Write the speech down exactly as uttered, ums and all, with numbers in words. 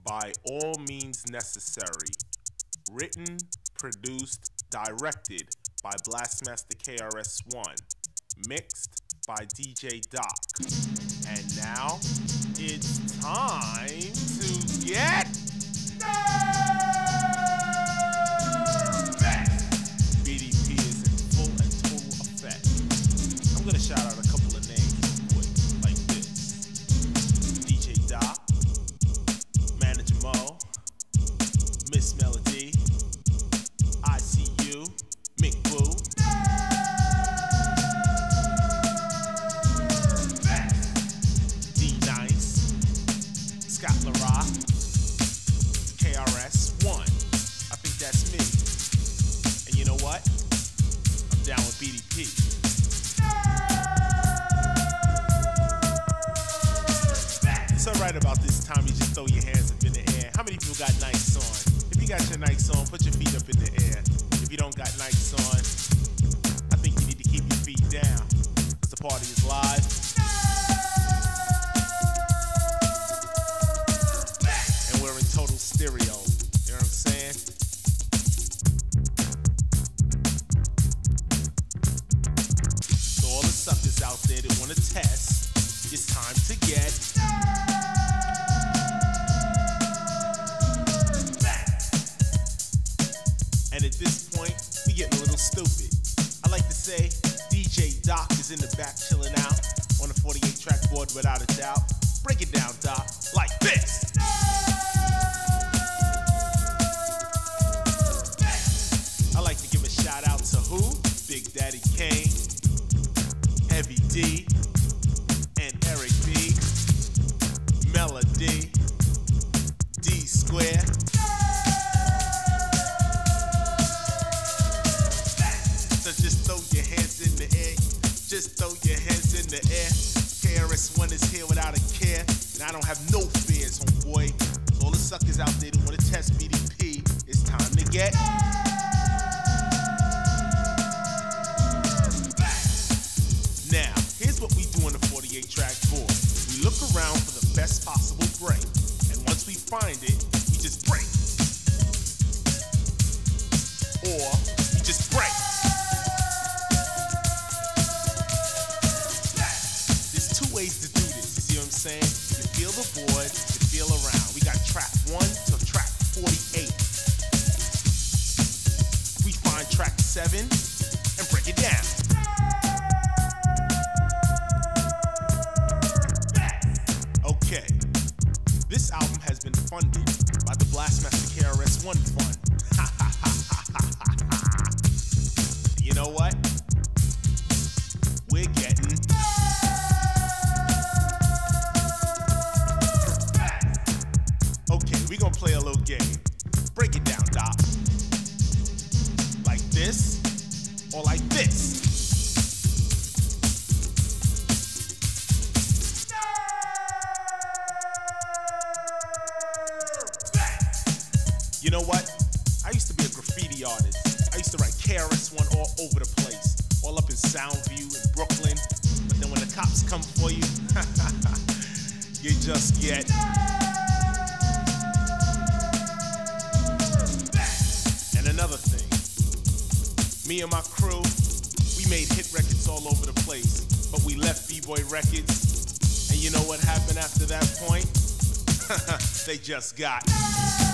By All Means Necessary. Written, produced, directed by Blastmaster K R S One. Mixed by D J Doc. And now, it's time to get nervous! B D P is in full and total effect. I'm gonna shout out a couple of names real quick, like this. D J Doc, Manager Mo, Miss Melody, I C U, Mick Boo, D Nice, Scott LaRock, K R S One. I think that's me. And you know what? I'm down with B D P. It's alright about this time you just throw your hands up in the air. How many people got Nikes on? If you got your Nikes on, put your feet up in the air. If you don't got Nikes on, I think you need to keep your feet down, because the party is live. And we're in total stereo. You know what I'm saying? So all the suckers out there that want to test, it's time to get And at this point, we getting a little stupid. I like to say, D J Doc is in the back chilling out on the forty-eight track board without a doubt. Break it down, Doc, like this. I like to give a shout out to who? Big Daddy Kane, Heavy D, and Eric B, Melody, D Square. So just throw your hands in the air. Just throw your hands in the air. K R S One is here without a care. And I don't have no fears, homeboy. So all the suckers out there that want to test B D P, it's time to get Now, here's what we do on the forty-eight track board. We look around for the best possible break. And once we find it, we just break. Or we just break. Two ways to do this, you see what I'm saying? You feel the board, you feel around. We got track one to track forty-eight. We find track seven and break it down. Okay, this album has been funded by the Blastmaster K R S One Fund. You know what? We're getting Okay, we gonna play a little game. Break it down, Doc. Like this, or like this. You know what? I used to be a graffiti artist. I used to write K R S One all over the place, all up in Soundview in Brooklyn. But then when the cops come for you, you just get Another thing, me and my crew, we made hit records all over the place, but we left B-Boy Records, and you know what happened after that point? They just got